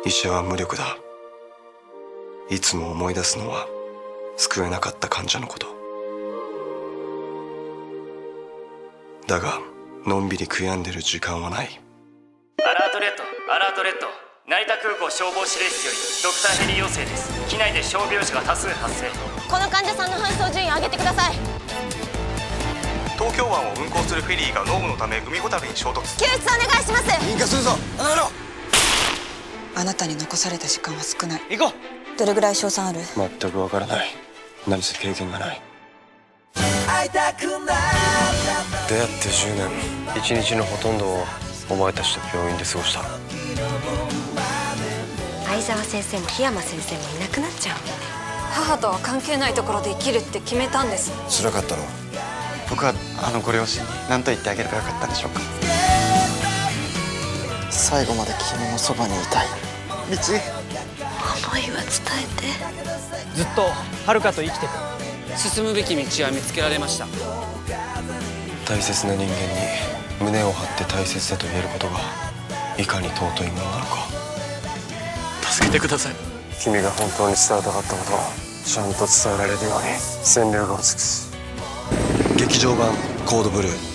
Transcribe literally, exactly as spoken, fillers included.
医者は無力だ。いつも思い出すのは救えなかった患者のこと。だがのんびり悔やんでる時間はない。 アラートレッド、アラートレッド、成田空港消防司令室よりドクターヘリ要請です。機内で傷病者が多数発生。 この患者さんの搬送順位を上げてください。 東京湾を運航するフェリーが濃霧のため海ほたるに衝突。 救出お願いします。 引火するぞ。離れろ。 あなたに残された時間は少ない。 行こう。 どれぐらい勝算ある？ 全くわからない。何せ経験がない。出会ってじゅうねん、一日のほとんどをお前たちと病院で過ごした。 相沢先生も檜山先生もいなくなっちゃう。 母とは関係ないところで生きるって決めたんです。 辛かったろ。 僕はあのご両親に何と言ってあげればよかったんでしょうか。最後まで君のそばにいたい。道思いは伝えて。 ずっと遥と生きてく。進むべき道は見つけられました。 大切な人間に胸を張って大切だと言えることがいかに尊いものなのか。 助けてください。 君が本当に伝えたかったことをちゃんと伝えられるように全力を尽くす。劇場版コードブルー。